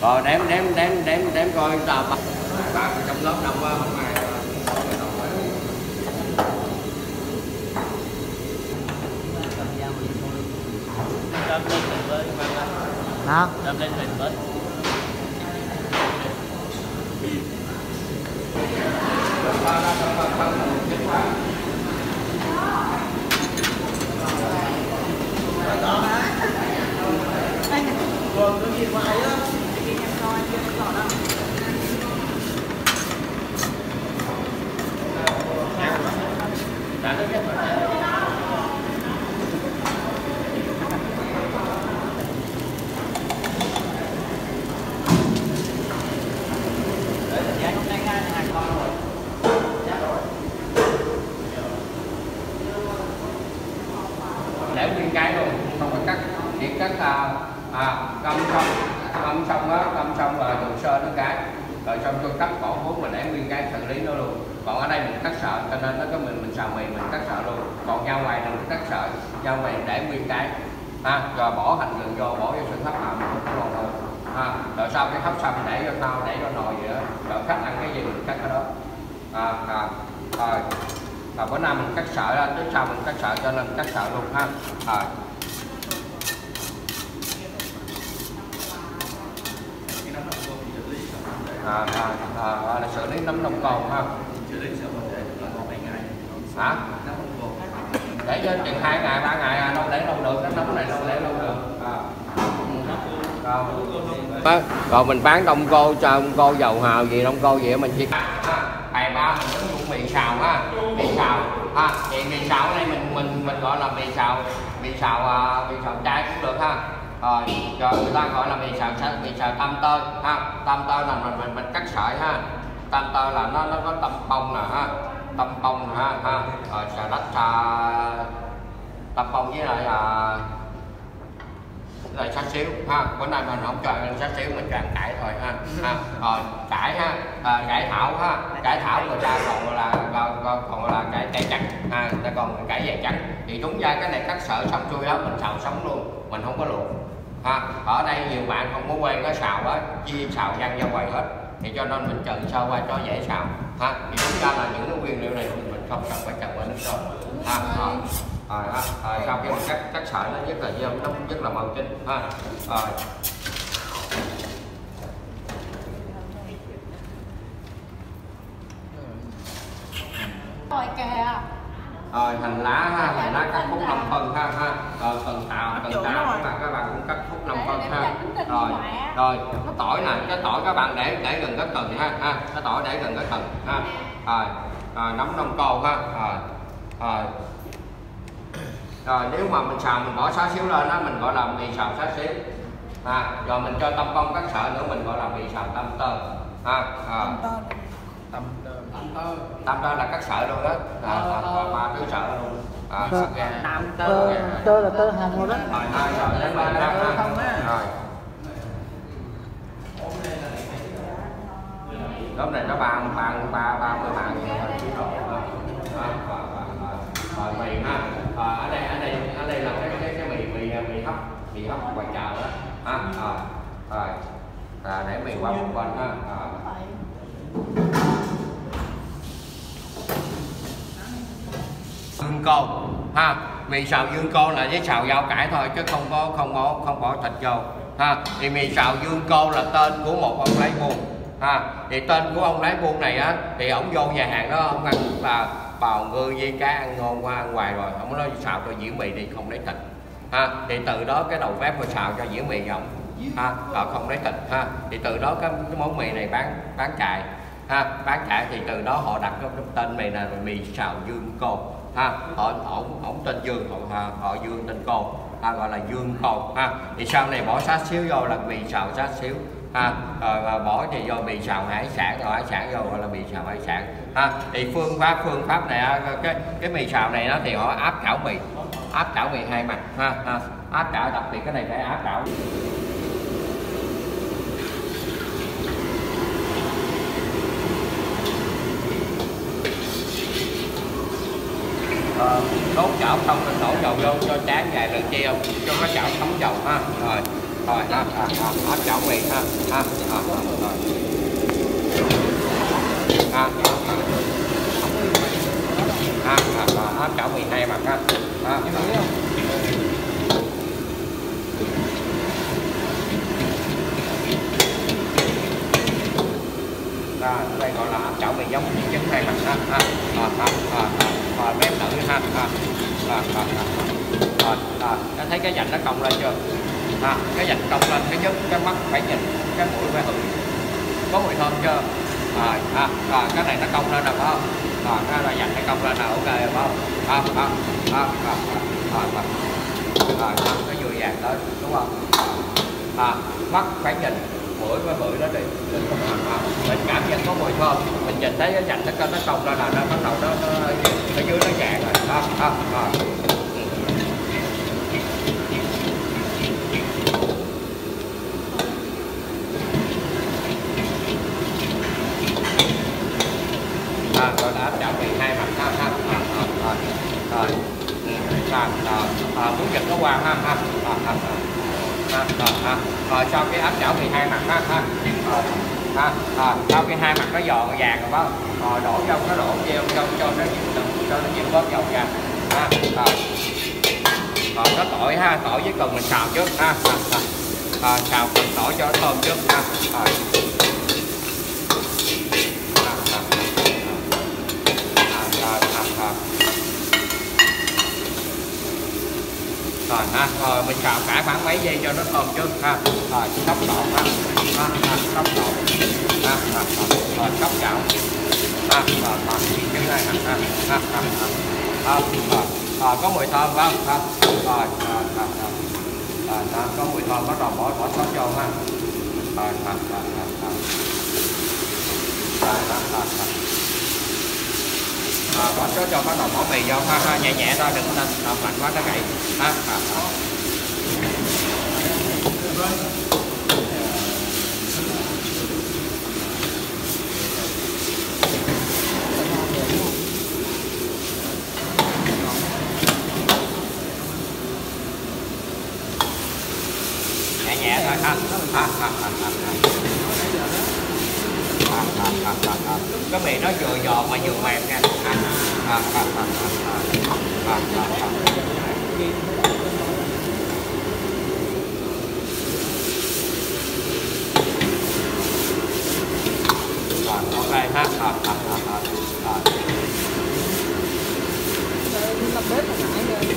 Rồi đếm coi tao bạn trong lớp đông quá không ai. Hả? Đâm lên mình với. Để nguyên cái luôn, không phải cắt, chỉ cắt câm xong rồi đồ sơ nó cái, rồi xong tôi cắt bỏ cuốn mình để nguyên cái xử lý nó luôn. Còn ở đây mình cắt sợi cho nên nó có mình xào mì mình cắt sợi luôn. Còn rau ngoài mình cắt sợi, rau ngoài để nguyên cái, rồi bỏ hành gừng vô, bỏ vô sườn hấp hầm cũng ngon thôi. Rồi sau cái hấp xong để cho tao để cho nồi vậy đó. Rồi khách ăn cái gì mình cắt cái đó. Rồi bữa nay mình cắt sợi ra, trước sau mình cắt sợi cho nên cắt sợi luôn ha. Là xử lý nấm đông cồn ha. Hả? Để cho chừng 2 ngày 3 ngày đâu để lâu được, cái nấm này đâu để lâu được. Còn mình bán đông cô cho đông cô dầu hào gì đông cô gì mình chỉ ngày ba mình sử dụng mì xào ha, mì xào thì mì xào ở đây mình gọi là mì xào chay cũng được ha. Rồi người ta gọi là mì xào tăm tơi ha. Tăm tơi là mình cắt sợi ha. Tăm tơi là nó có tăm bông nè ha, tăm bông ha. Rồi xà lách tăm bông với lại xá xíu ha. Bữa nay mình không cho ăn xá xíu, mình cho ăn cải thôi ha. Rồi cải ha, cải thảo ha. Cải thảo người ta còn là cải cây trắng ha, người ta còn cải dày trắng. Thì đúng ra cái này cắt sợi xong xuôi đó mình xào sống luôn, mình không có luộc ha. Ở đây nhiều bạn không có quen cái xào á, chia xào văng ra ngoài hết, thì cho nên mình trần sơ qua cho dễ xào ha. Thì đúng ra là những cái nguyên liệu này mình không cần phải trần qua nước sôi ha. Sau khi mình cắt sợi nó rất là dơm, nó rất là màu chín ha. Rồi kìa. Rồi hành lá ha, hành lá cắt khúc 5 phân ha. Cần tàu các bạn cũng cắt khúc 5 phân ha. Rồi cái tỏi nè, cái tỏi các bạn để gần cái cần ha. Cái tỏi để gần cái cần ha. Nấm đông cô ha. Rồi nếu mà mình xào mình bỏ xá xíu lên đó mình gọi là mì xào xá xíu. Rồi mình cho tăm bông cắt sợi nữa mình gọi là mì xào tăm tơ ha. Tăm tơ là cắt sợi luôn đó. Ba thứ sợi luôn. Tơ là tơ hồng rồi đó. Rồi để mình ra ha. Rồi. Lúc này nó 30 bạn gì thôi. Rồi mì ha. Ở đây là cái mì hấp ngoài chợ đó ha. Rồi để mì qua một bên ha. Dương cô ha, mì xào dương cô là với xào rau cải thôi chứ không bỏ thịt vô ha. Thì mì xào dương cô là tên của một ông lái buôn ha. Thì tên của ông lái buôn này á thì ổng vô nhà hàng đó ông ăn là bào ngư với cá ăn ngon qua ăn hoài rồi, ông nói xào cho dĩa mì đi không lấy thịt ha. Thì từ đó cái đầu bếp phải xào cho dĩa mì rộng ha, không lấy thịt ha. Thì từ đó cái món mì này bán chạy ha, bán chạy thì từ đó họ đặt cái tên mì này là mì xào dương cô ha. Ổng tên Dương, họ Dương tên cô gọi là Dương cô ha. Thì sau này bỏ xá xíu vô là mì xào xá xíu ha. Rồi bỏ thì vô mì xào hải sản, rồi hải sản vô gọi là mì xào hải sản ha. Thì phương pháp này cái mì xào này nó thì họ áp chảo mì hai mặt ha. Áp chảo, đặc biệt cái này phải áp chảo. Đốt chảo xong rồi đổ dầu vô cho chán vài lần treo cho cái chảo thấm dầu ha. Rồi rồi áp chảo mì ha rồi áp chảo mì hai mặt ha đây gọi là áp chảo mì giống trứng hai mặt ha bếp thử ha nó thấy cái vành nó cong lên chưa cái vành cong lên, cái nhức cái mắt phải nhìn, cái mũi phải hửi, có mùi thơm chưa cái này nó cong lên rồi phải không cái là vành nó cong lên là ok rồi phải không cái vừa vàng tới đúng không mắt phải nhìn, mũi phải hửi nó đi mình cảm nhận có mùi thơm, mình nhìn thấy cái vành nó cong lên là nó bắt đầu nó ở dưới nó vàng rồi rồi đã chảo mì hai mặt muốn giật nó qua rồi sau cái áp chảo mì hai mặt sau cái hai mặt nó giòn vàng rồi đó rồi đổ trong nó đổ gieo cho nó nhiều bớt dầu ra rồi nó tỏi ha, tỏi với cần mình xào trước xào cần tỏi cho nó thơm trước rồi mình xào cả khoảng mấy giây cho nó thơm trước rồi sóc lộn sóc lộn rồi sóc chảo rồi trứng này có mùi thơm phải không rồi có mùi thơm bắt đầu bỏ sốt vô ha bỏ sốt cho bắt đầu bỏ mì vô ha nhẹ nhẹ thôi, đừng nên mạnh quá nó gãy nhẹ nhẹ thôi cái mì nó vừa giòn mà vừa mềm nha ok ha bếp mà ngại rồi.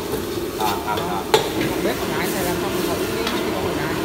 Bếp mà ngại thì làm không thử cái con mà ngại.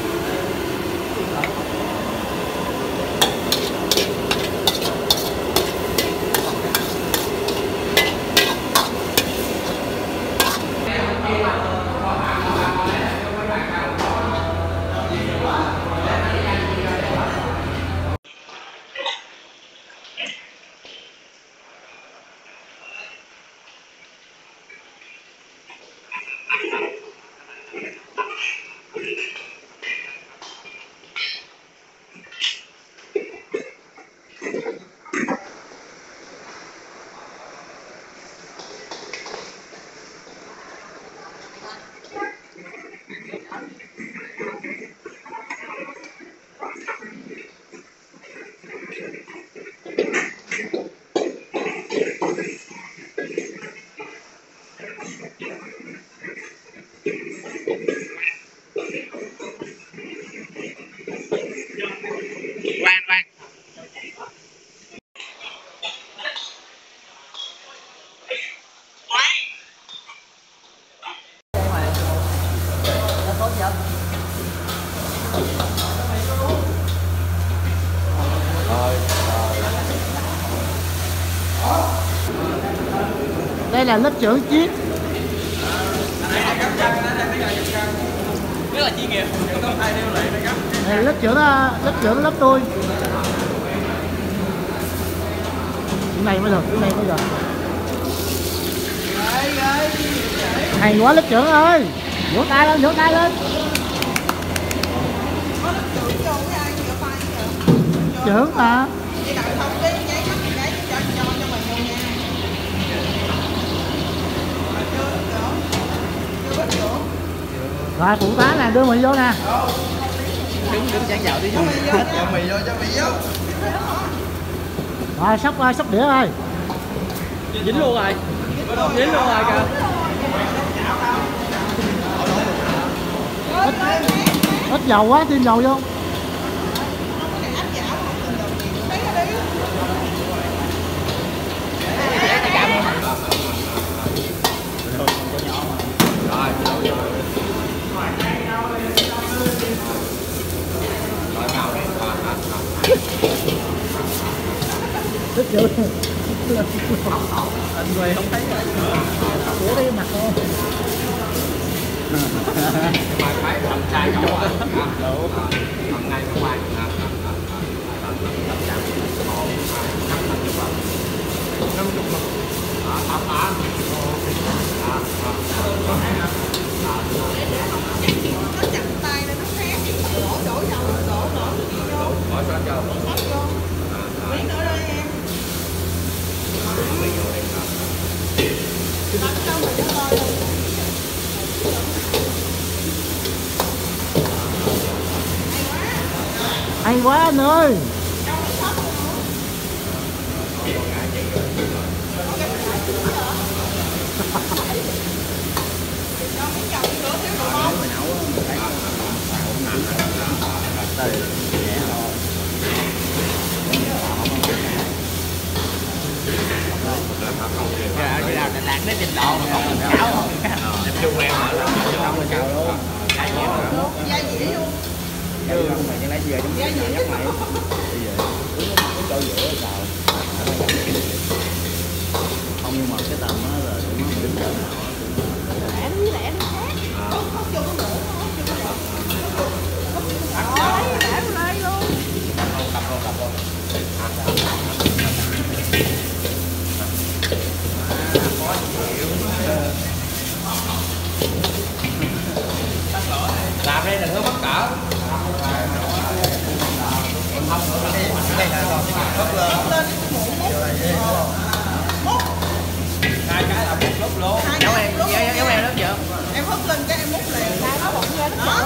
Đây là lớp trưởng chiếc. Rất là chuyên nghiệp, không ai theo lệ này. Đây lớp trưởng lớp tôi. Cái này mới được, cái này mới được. Hay quá lớp trưởng ơi. Vỗ tay lên, vỗ tay lên. Trưởng mà. Rồi phụ tá nè, đưa mì vô nè. Đứng chán dạo đi vô. Cho mì vô, cho mì vô. Rồi sóc đĩa ơi. Dính luôn rồi. Dính luôn rồi kìa. Ít dầu quá, thêm dầu vô. Ít dầu. Anh quay không thấy rồi. Của cái mặt thôi. mà phải làm sai cậu à. Hôm nay có ai nó chặt tay lên nó khác, đổ dầu, đổ vô, bỏ sót vô miếng nữa đây em. Đặt đâu mà cho coi luôn. Hay quá anh ơi. Đạt đến trình độ mà không chảo không. em chưa quen mở lên Không chảo luôn. Gia vị luôn. Chứ không phải lấy về trong cái nhắc lại. Bây giờ uống chỗ giữa xào. Không nhưng mà cái tầm á là nó đứng cỡ nào á. Lẻ nó khác. Không vô có nữa, lẻ vô đây luôn. làm đây đừng có mắc cỡ hai cái là một lúc luôn Giống em đó chưa? Em hút lên cái em múc liền. Đai nó bụng ra đó.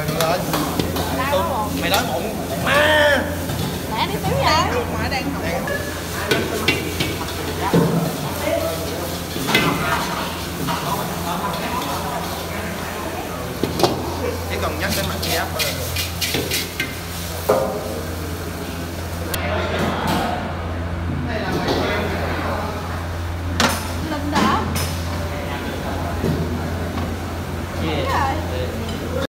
Mày nói bụng Lẻ đi xíu vậy. Ngoại đang học. chỉ cần nhắc đến mặt giáp thôi.